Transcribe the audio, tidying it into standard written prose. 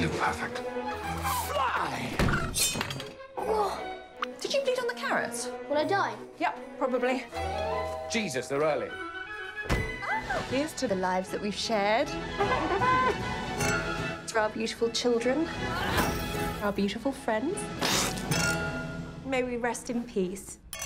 look perfect. Fly! Oh. Did you bleed on the carrots? Will I die? Yep, probably. Jesus, they're early. Here's to the lives that we've shared. To our beautiful children. Our beautiful friends. May we rest in peace.